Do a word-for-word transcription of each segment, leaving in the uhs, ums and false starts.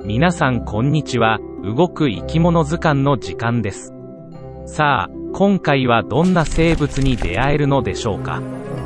皆さんこんにちは。動く生き物図鑑の時間です。さあ、今回はどんな生物に出会えるのでしょうか。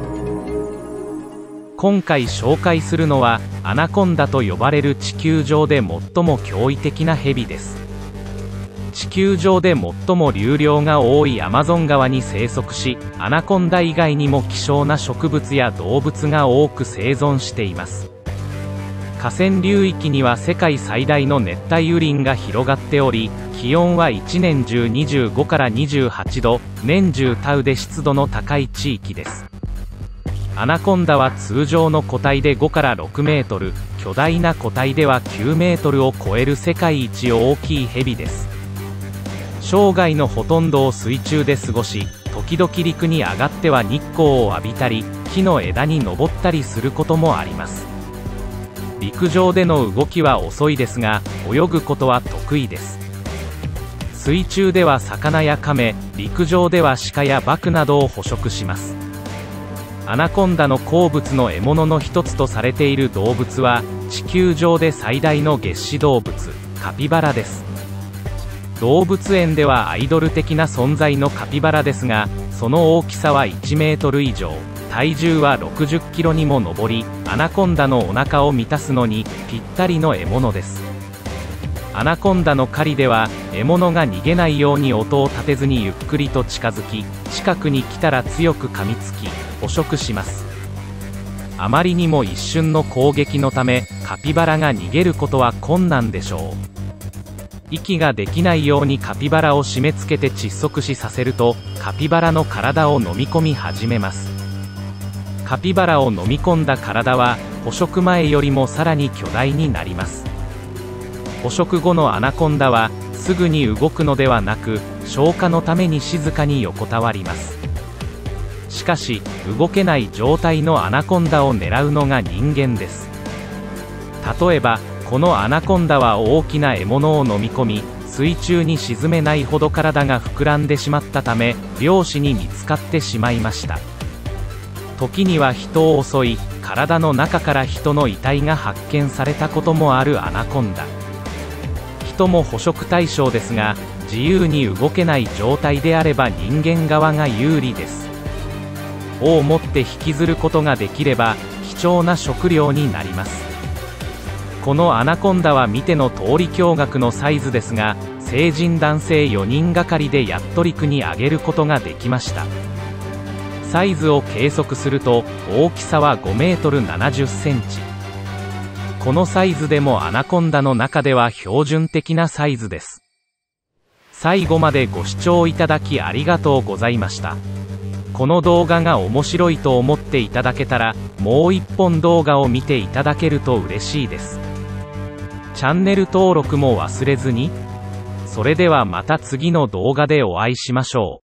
今回紹介するのはアナコンダと呼ばれる地球上で最も驚異的なヘビです。地球上で最も流量が多いアマゾン川に生息し、アナコンダ以外にも希少な植物や動物が多く生存しています。河川流域には世界最大の熱帯雨林が広がっており、気温はいちねん中にじゅうごからにじゅうはちど、年中タウで湿度の高い地域です。アナコンダは通常の個体でごからろくメートル、巨大な個体ではきゅうメートルを超える世界一大きいヘビです。生涯のほとんどを水中で過ごし、時々陸に上がっては日光を浴びたり、木の枝に登ったりすることもあります。陸上での動きは遅いですが、泳ぐことは得意です。水中では魚やカメ、陸上では鹿やバクなどを捕食します。アナコンダの好物の獲物の一つとされている動物は、地球上で最大の月視動物、カピバラです。動物園ではアイドル的な存在のカピバラですが、その大きさはいちメートル以上、体重はろくじゅっキロにも上り、アナコンダのお腹を満たすのにぴったりの獲物です。アナコンダの狩りでは、獲物が逃げないように音を立てずにゆっくりと近づき、近くに来たら強く噛みつき、捕食します。あまりにも一瞬の攻撃のため、カピバラが逃げることは困難でしょう。息ができないようにカピバラを締め付けて窒息死させると、カピバラの体を飲み込み始めます。カピバラを飲み込んだ体は、捕食前よりもさらに巨大になります。捕食後のアナコンダは、すぐに動くのではなく、消化のために静かに横たわります。しかし、動けない状態のアナコンダを狙うのが人間です。例えば、このアナコンダは大きな獲物を飲み込み、水中に沈めないほど体が膨らんでしまったため、漁師に見つかってしまいました。時には人を襲い、体の中から人の遺体が発見されたこともあるアナコンダ。人も捕食対象ですが、自由に動けない状態であれば人間側が有利です。尾を持って引きずることができれば、貴重な食料になります。このアナコンダは見ての通り驚愕のサイズですが、成人男性よにんがかりでやっと陸に上げることができました。サイズを計測すると、大きさはごメートルななじゅっセンチ。このサイズでもアナコンダの中では標準的なサイズです。最後までご視聴いただきありがとうございました。この動画が面白いと思っていただけたら、もう一本動画を見ていただけると嬉しいです。チャンネル登録も忘れずに。それではまた次の動画でお会いしましょう。